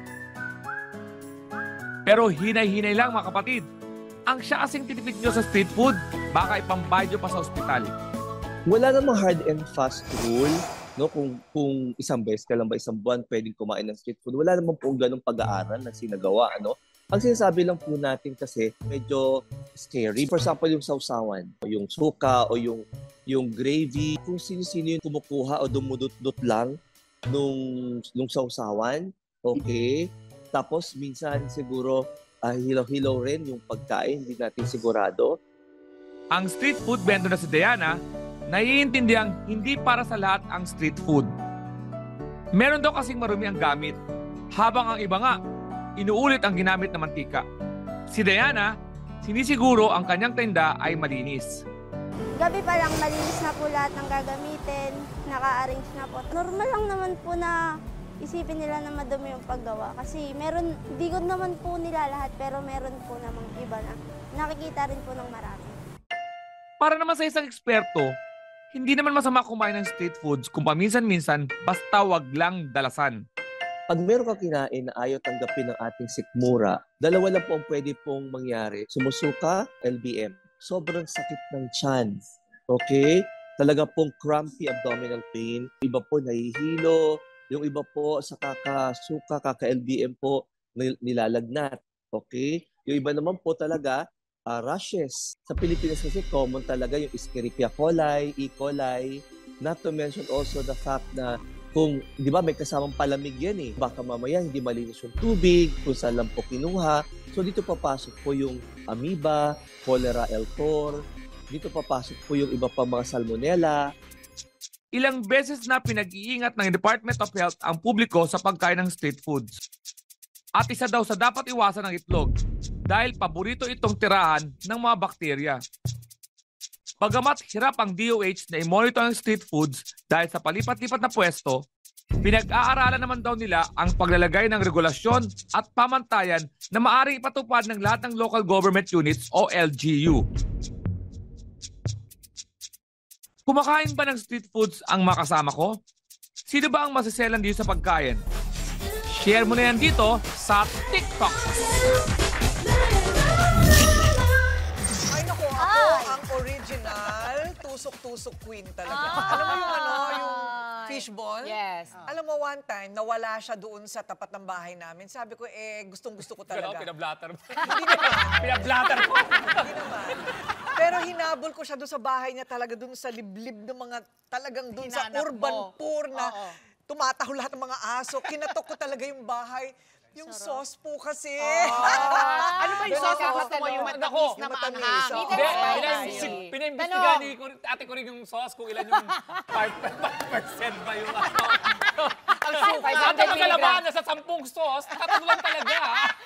Pero hinay-hinay lang mga kapatid. Ang siya kasing tinipid nyo sa street food, baka ipambayad nyo pa sa ospital. Wala namang hard and fast rule. No, kung kung isang beses ka lang ba isang buwan pwedeng kumain ng street food. Wala namang po ganung pag-aaral na sinagawa. Ano? Ang sinasabi lang po natin kasi medyo scary. For example, yung sausawan, yung suka o yung yung gravy, kung sino-sino yung kumukuha o dumudot-dot lang nung, nung sausawan, okay. Tapos minsan siguro uh, hilaw-hilaw rin yung pagkain, hindi natin sigurado. Ang street food vendor na si Diana, naiintindihang hindi para sa lahat ang street food. Meron daw kasing marumi ang gamit, habang ang iba nga, inuulit ang ginamit na mantika. Si Diana, sinisiguro ang kanyang tinda ay malinis. Gabi pa lang malinis na po lahat ng gagamitin, naka-arrange na po. Normal lang naman po na isipin nila na madumi yung paggawa kasi meron, di ko naman po nila lahat pero meron po namang iba na nakikita rin po ng marami. Para naman sa isang eksperto, hindi naman masama kumain ng street foods kung paminsan-minsan basta wag lang dalasan. Pag meron ka kinain na ayaw tanggapin ng ating sikmura, dalawa lang po ang pwede pong mangyari. Sumusuka, L B M. Sobrang sakit ng tiyan. Okay? Talaga pong crampy abdominal pain. Iba po nahihilo. Yung iba po sa kakasuka, kaka-L B M po nilalagnat. Okay? Yung iba naman po talaga uh, rashes. Sa Pilipinas kasi common talaga yung Escherichia coli, E. coli. Not to mention also the fact na kung, di ba, may kasamang palamig yan eh. Baka mamaya hindi malinis yung tubig, kung saan lang po kinuha. So dito papasok po yung amoeba, cholera L four. Dito papasok po yung iba pa mga salmonella. Ilang beses na pinag-iingat ng Department of Health ang publiko sa pagkain ng street foods. At isa daw sa dapat iwasan ng itlog dahil paborito itong tirahan ng mga bakterya. Bagamat hirap ang D O H na i-monitor ang street foods dahil sa palipat-lipat na pwesto, pinag-aaralan naman daw nila ang paglalagay ng regulasyon at pamantayan na maaaring ipatupad ng lahat ng local government units o L G U. Kumakain ba ng street foods ang makasama ko? Sino ba ang masiselan dito sa pagkain? Share mo na yan dito sa TikTok. Ay naku, ako ang original tusok-tusok queen talaga. Ay. Alam mo yung ano, yung fishball? Yes. Alam mo, one time, nawala siya doon sa tapat ng bahay namin. Sabi ko, eh, gustong-gusto ko talaga. Pero pinablatter mo. Hindi naman. Pinablatter mo. Hindi naman. Pero hinabol ko siya doon sa bahay niya talaga, doon sa liblib ng mga, talagang doon sa Hinanap urban mo. poor na Oo. tumataho lahat ng mga aso. Kinatok ko talaga yung bahay. Yung sauce po kasi. Ah. Ano ba yung sauce na gusto mo, yung matamis na maanghang. Pinaimbestigahan ni ate ko rin yung sauce kung ilan yung five percent ba yung ano. Ang suka. Sabi ko sa labahan na sa sampung sauce, tatlo lang talaga.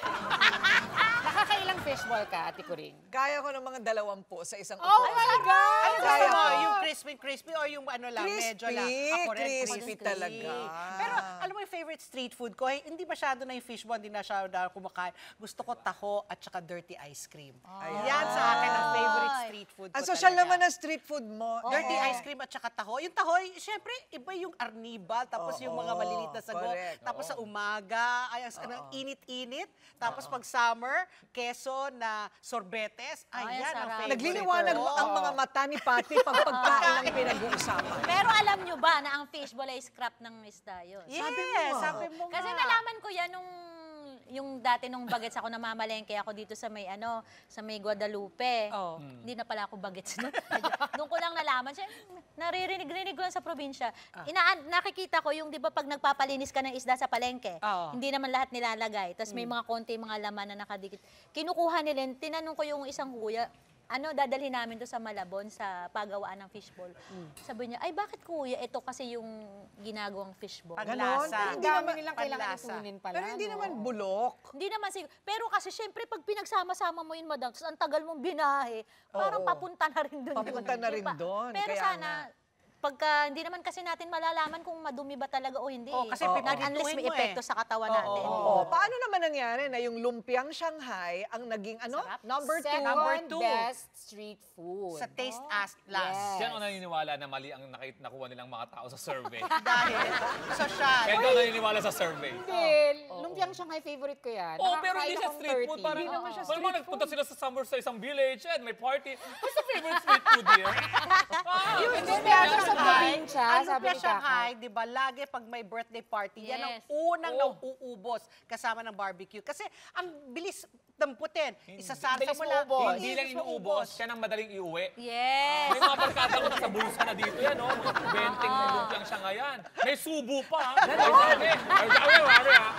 Nakakailang fishball ka, Ate Coring? Kaya ko ng mga dalawampu sa isang Oh upuan. my God! Ano gusto Kaya mo? ko. Yung crispy crispy or yung ano lang, Crispy, medyo lang? Ako rin, crispy talaga. Pero alam mo yung favorite street food ko, eh, hindi masyado na yung fishball, hindi na siya na kumakain. Gusto ko taho at saka dirty ice cream. Ayan. Yan sa akin ang favorite street food ko Ang social talaga. naman ng street food mo. Dirty Oo. ice cream at saka taho. Yung taho, syempre, iba yung arnibal, tapos yung mga Oo, maliliit na sago. correct. Tapos sa umaga, ay, ang init-init. Tapos pag summer, keso na sorbetes. Ay, Ayan, ang sarap. favorite Nagliliwanag ko. ang mga mata ni Patty pag pagkain ang pinag-uusapan. Pero alam nyo ba na ang fishball ay scrap ng isda yun? Yes, Sabi mo. sabi mo Kasi nga. nalaman ko yan nung yung dati nung bagets ako namamalengke ako dito sa may ano, sa may Guadalupe. Oh. Hindi na pala ako bagets nun. Doon ko lang nalaman. Siya, naririnig-rinig ko lang sa probinsya. Inaan, nakikita ko yung, di ba, pag nagpapalinis ka ng isda sa palengke, Oo. hindi naman lahat nilalagay. Tapos may mga konti, mga laman na nakadikit. Kinukuha nila, yun. Tinanong ko yung isang kuya, ano, dadalhin namin to sa Malabon sa pagawaan ng fishball. Sabi niya, ay bakit kuya, ito kasi yung ginagawang fishball. Ganon? Panlasa. Hindi Dami naman, nilang kailangan panlasa. itunin pala. pero hindi no? naman bulok. Hindi naman siguro. Pero kasi syempre pag pinagsama-sama mo yun, madam, tapos ang tagal mong binahe, parang Oo. papunta na rin doon. Papunta na rin doon, Pero kaya sana, nga. pagka hindi naman kasi natin malalaman kung madumi ba talaga o hindi. Oo, kasi eh. pipirituhin Unless may mo eh. epekto sa katawan Oo, natin. oo, Oh, paano naman nangyari na yung lumpiang Shanghai ang naging ano? Number two. Second Number two. best street food. Sa taste as last. Yes. Diyan ako naniniwala na mali ang nakit nakuha nilang mga tao sa survey. Dahil social. Kaya daw naniniwala sa survey. Hindi. Lumpiang Shanghai favorite ko yan. Oh, pero hindi Nakakain siya akong street food. thirty. Parang, Hindi naman siya parang street nagpunta sila sa summer sa isang village and may party. What's the favorite street food here? Ah, Yung hindi lumpia siya sa Shanghai, probinsya, ang sabi lumpia ni Shanghai, di ba, lagi pag may birthday party, yan ang Yes. unang Oh. nauubos kasama ng barbecue. Kasi ang bilis damputin. Isasalsa Bilis mo lang. maubos. Hindi lang inuubos, siya nang madaling iuwi. Yes. May mga barkada ko nasa bulsa na dito yan, oh. Benting na lumpiang siya ngayon. May subo pa, ha? Ay, sabi. Ay, sabi, wari, ha?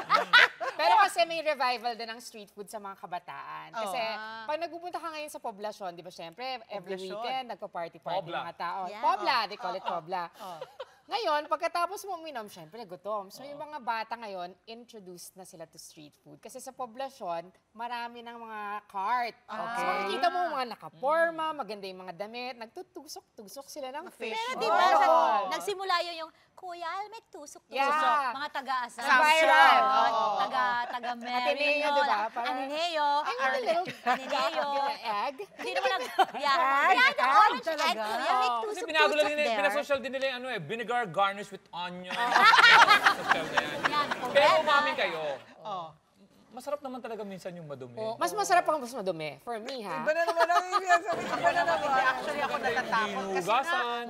Pero kasi may revival din ng street food sa mga kabataan. Kasi Ah. pag nagpupunta ka ngayon sa poblasyon, di ba syempre, every Poblasyon. weekend, nagpa-party-party Pobla. mga tao. Yeah. Pobla, they call it pobla. Oh. Ngayon, pagkatapos mo uminom, syempre gutom. So yung mga bata ngayon, introduced na sila to street food. Kasi sa poblasyon, marami ng mga cart. So makikita mo mga nakaporma, maganda yung mga damit, nagtutusok-tusok sila ng fish. Pero di ball. ba, sa- nagsimula yun yung, Kuya, may tusok-tusok. Yeah. Mga taga-asa. Sa viral. Oo. Taga, taga Mary. Ateneo, di ba? Parang- Anineo. Ay, yung little Anineo. egg. Hindi naman nag... Yeah. Egg? Yeah, the Egg orange egg, talaga? Kuya. May Kasi tusok-tusok binago lang nila, there. pinasocial din nila yung ano eh, vinegar garnish with onion. Social na yan. Yan, Pero correct. umamin kayo, Oh. masarap naman talaga minsan yung madumi. Mas masarap ang mas madumi. For me, ha? Iba na naman ang ibig sabihin. Iba na naman. Actually, ako natatakot. Kasi nga, Hinugasan.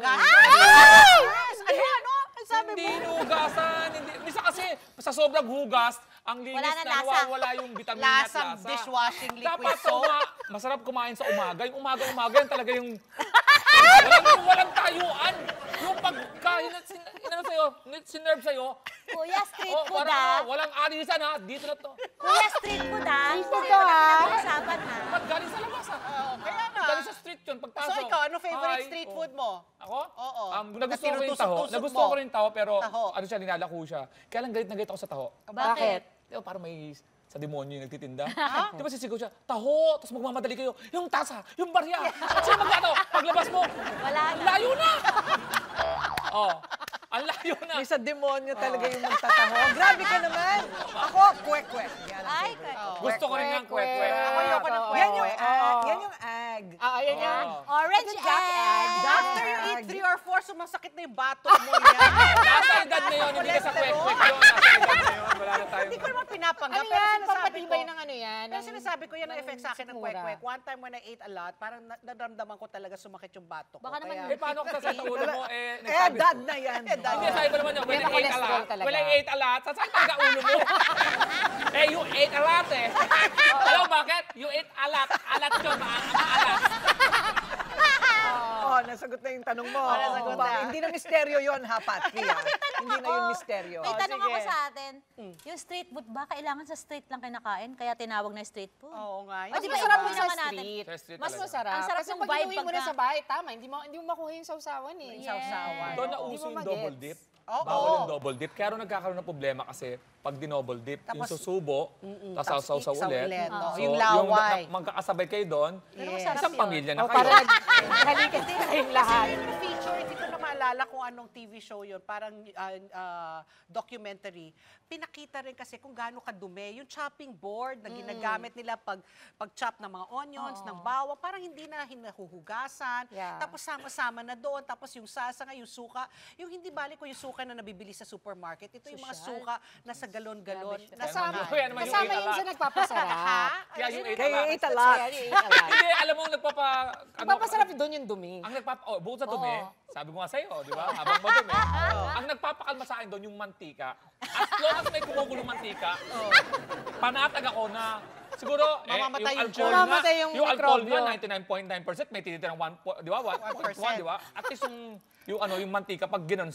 Yes! Ano, ano? Ang sabi Hindi mo? hinugasan. Hindi. Minsan kasi sa sobrang hugas, ang linis Wala na na lasa. nawawala yung vitamin at Lasang lasa. dishwashing liquid Dapat sa soap. uma, masarap kumain sa umaga. Yung umaga-umaga yan talaga yung... walang, walang tayuan. Yung pagkain na sin, inano sa'yo, sinerve sa'yo. Kuya, street Oh, food parang, ah. ah, walang alisan ha. Dito na to. Kuya, street food ah. Dito Hindi ka. mo na pinag-uusapan ha. Ba't galing sa labas ha? Oo, kaya nga. Galing sa street yun. Pagpasok. So ikaw, ano favorite Ay, street oh. food mo? Ako? Oo. Um, nagustuhan ko yung taho. Tinutusok-tusok Nagustuhan mo. ko rin yung taho, pero Taho. ano siya, nilalako siya. Kaya lang galit na galit ako sa taho. Bakit? Di ba, parang may sa demonyo yung nagtitinda. Di ba sisigaw siya, taho, tapos magmamadali kayo, yung tasa, yung barya, at sino magkano? Paglabas mo, Wala na. layo na! Oh, ang layo na. May sa demonyo talaga yung magtataho. Grabe ka naman. Ako, kwek-kwek. Yan ang Ay, favorite. kwek. Gusto ko rin ng kwek-kwek. Ako ayoko ng Yan yung kwek-kwek. ag. Yan yung ag. Ah, yan yan. Orange egg. After you eat three or four, sumasakit na yung batok mo yan. Nasa edad na yun, hindi ka sa kwek-kwek yun. Nasa edad na yun, wala na tayong... Hindi ko naman pinapanggap. Ano pero yan? sinasabi ko, Pampatibay ng ano yan? pero ng- sinasabi ko yan ang ng effect sa akin ng sikmura. kwek-kwek. One time when I ate a lot, parang na- naramdaman ko talaga sumakit yung batok ko. Baka naman Kaya- Eh, paano ka sa ulo mo? Eh, Eh, nagsabi- dad na yan. Hindi, sabi ko naman niya, when Yan I ang ate a cholesterol lot, talaga. when I ate a lot, sasakit talaga ulo mo. Eh, you ate a lot eh. Alam mo bakit? You ate a lot. Alat yun, ma- maalat. Oh, nasagot na yung tanong mo. Oh, nasagot Ba- na. Hindi na misteryo yun, ha, Patri? ha? Hindi na yun misteryo. May Oh, tanong sige. ako sa atin, yung street food ba, kailangan sa street lang kinakain? Kaya tinawag na street food? Oo nga. O, di ba masarap iba yung sa naman natin? street. Sa street Mas talaga. masarap. Ang sarap Kasi ng pag vibe inuwi mo na pagka- sa bahay, tama, hindi mo, hindi mo makuha yung sausawan eh. Yung sausawan. Doon na Hindi uso mo yung magets. double dip. Oo. Bawal yung double dip. Kaya rin nagkakaroon ng problema kasi pag dinouble dip, yung Tapos- susubo, Mm-mm. tapos Tapos sausaw isaw ulit. ulit, oo. So, Yung laway. na- magkakasabay kayo doon, Pero isang masarap yun. pamilya na O, kayo. parang halikan din kayong lahat. Yung feature, hindi ko na maalala kung anong T V show yun. Parang uh, uh, documentary. Pinakita rin kasi kung gaano kadumi. Yung chopping board na ginagamit nila pag, pag-chop ng mga onions, ng bawang, parang hindi na hinahuhugasan. Yeah. Tapos sama-sama na doon. Tapos yung sasa nga, yung suka. Yung hindi balik ko yung suka na nabibili sa supermarket. Ito yung mga Sosyal. suka na sa galon-galon. Grabe siya. Nasama. Kaya naman yung Kasama eight yun sa alak. nagpapasarap. Kaya yung eight Kaya alak. ate a lot. Kaya yung eight alak. Hindi, alam mo, nagpapa... ano, Nagpapasarap doon yung dumi. Ang nagpapa... Oh, bukod sa dumi, Oo. sabi ko nga sa'yo, di ba? Habang madumi. Ang nagpapakalma sa akin doon yung mantika. As long as may kumugulong mantika, panatag ako na siguro, eh, Mamamatay yung yung alcohol germ. nga, Mamamatay yung yung alcohol mikrobyo. nga, ninety-nine point nine percent, may tinitirang one, po- di ba? one point one, di ba? At least yung, yung, ano, yung mantika, pag ginon,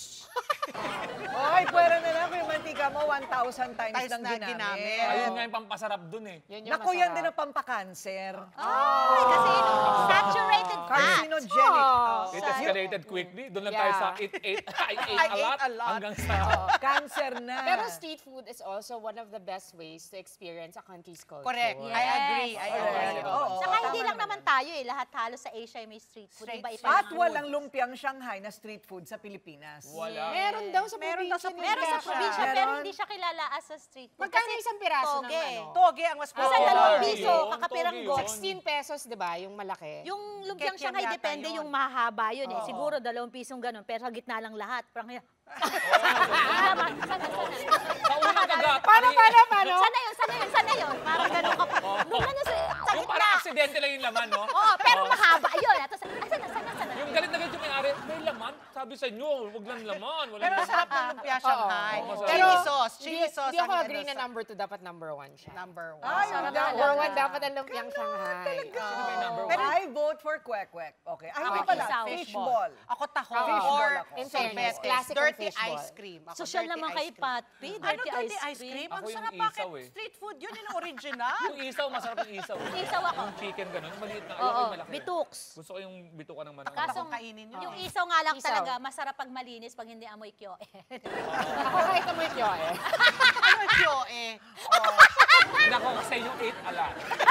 Oy, pwera na lang kung yung mantika mo one thousand times, Times nang na ginamit. ginamit. ayun nga yung pampasarap dun eh. Yun yung Naku, yan masarap. din ang pampakanser. Ay, kasi saturated fat. Carcinogenic. It escalated quickly. Doon lang tayo Yeah. sa eat, ate, I ate I a ate lot, a lot. hanggang sa... Cancer na. Pero street food is also one of the best ways to experience a country's culture. Correct. I Yes. agree. I agree. Oo. Oo. Saka hindi Tama lang naman tayo eh. Lahat halos sa Asia ay may street food. Street Iba-iba At yung walang lumpiang Shanghai na street food sa Pilipinas. Wala. Meron daw sa Meron daw probinsya. sa nila. Meron sa Meron. probinsya, pero Meron. hindi siya kilala as a street food. Magkano Kasi isang piraso toge. ng ano? Toge ang mas Minsan popular. dalawang Toge piso, yun, kakapirang toge gold. yun. sixteen pesos, di ba? Yung malaki. Yung lumpiang Cake yan Shanghai, yata depende yun. yung mahaba yun eh. Oo. Siguro dalawang pisong ganun, pero sa gitna lang lahat. Parang kaya... Sana, sana, sana. Sa unang kagat. Paano, paano, paano? Sana yun, sana yun, sana yun. Parang ganun ka pa. Nung ano sa, sa Yung gitna. parang aksidente lang yung laman, no? Oo, pero mahaba yun. At sana, sana, sana, sana. Yung galit na galit yung may-ari, may laman. Sabi sa inyo, wag lang laman. Walang Pero laman. masarap ng lumpia Shanghai. Oo, masarap. Chili sauce. Hindi, Chili sauce. hindi ako ang agree ano na sa- number two. Dapat number one siya. Number one. Ay, Sarap hindi ako. Number one dapat ang lumpiang Shanghai. Sino ba yung number Pero one? I vote for kwek-kwek. Okay. Ay, hindi Ako, pala. isaw. Fishball. Ako taho. Fishball Or ako. In fairness, sorbetes. classic ang Dirty fishball. ice cream. Ako, Social dirty naman ice kay cream. Patpi. Ano Dirty dirty ice ice cream? Ako Ang yung sarap. isaw Bakit eh. street food? Yun yung original. Yung isaw, masarap yung isaw. Isaw ako. Yung chicken ganun, yung maliit na. Oo, Ayoko yung malaki. bituks. Gusto ko yung bituka ng manang. Kaso, kainin yun. yung isaw nga lang Isaw. talaga, masarap pag malinis, pag hindi amoy kyo. Ako kahit amoy kyo eh. Ano kyo eh? Nako, sa inyo eight ala.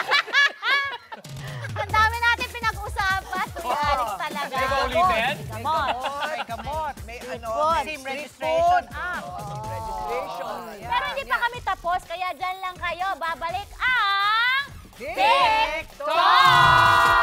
Ang dami natin pinag-usapan. Kuya Alex talaga. Hindi ba ulitin? Gamot. May gamot. May ano, food. may Team street registration. food. Ah, team registration. Yan, Pero hindi pa yan. kami tapos, kaya dyan lang kayo. Babalik ang... TikTok!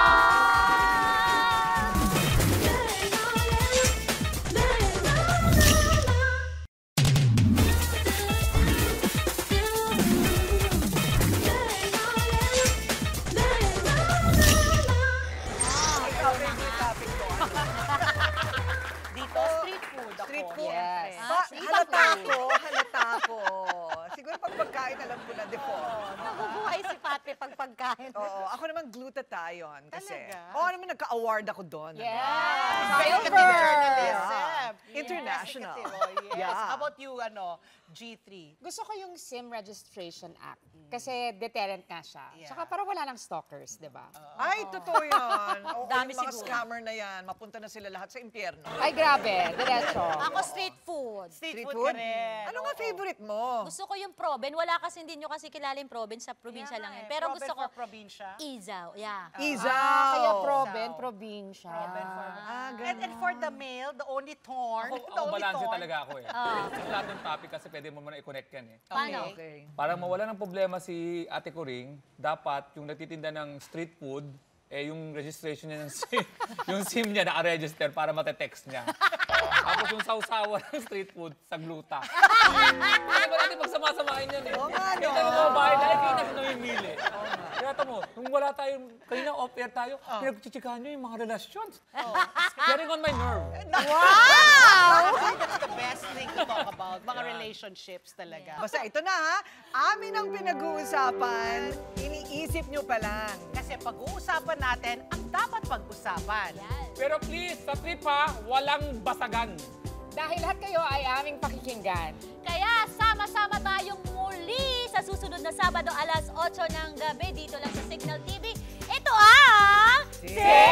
Ikaw, favorite topic ko. Dito, street food ako. Street food. Yes. Ba, Ah, street halata food. ko, halata ko. Siguro pag pagkain, alam ko na default. Nabubuhay si Patpi pag pagkain. Oo, ako naman glutathione kasi. Talaga? Oo, naman nagka-award ako doon. Yes. Investigative Silver. journalism. International. Investigative, oh, yes. Yeah. How about you, ano, G three? Gusto ko yung SIM Registration Act. Kasi deterrent nga siya. Yeah. Tsaka para wala ng stalkers, di ba? Ay, totoo yan. Oo, Dami yung mga siguro. scammer na yan, mapunta na sila lahat sa impyerno. Ay, grabe. Diretso. Ako street food. Street, Street food, food? ka rin. Ano nga favorite mo? Gusto ko yung proben. Wala kasi, hindi nyo kasi kilala yung proben sa probinsya lang yan. Pero gusto ko, probinsya. Izaw. Yeah. Izaw. Ah, kaya proben, Isaw. probinsya. Proben for Ah, and, and for the male, the only thorn. Ako, the ako only balanse thorn. talaga ako eh. Ah. Sa lahat ng topic kasi pwede mo muna i-connect yan eh. Paano? Okay. Para mawala ng problema si Ate Coring, dapat yung nagtitinda ng street food, eh yung registration niya ng SIM, yung SIM niya naka-register para mate-text niya. Tapos yung sausawa ng street food sa gluta. Kaya ba natin pagsama-samahin yan eh? Oo nga, no? Kita mo mga bahay, dahil kayo na namimili. Kaya kita mo, nung wala tayong, kanina off-air tayo, Oh. pinagchichikahan nyo yung mga relasyon. Getting on my nerve. Wow! That's the best thing to talk about. Mga relationships talaga. Basta ito na ha, amin ang pinag-uusapan, iniisip nyo pa lang. Kasi pag-uusapan natin ang dapat pag-usapan. Pero please, sa trip ha, walang basagan. Dahil lahat kayo ay aming pakikinggan. Kaya sama-sama tayong muli sa susunod na Sabado alas otso ng gabi dito lang sa Signal T V. Ito ang... Signal!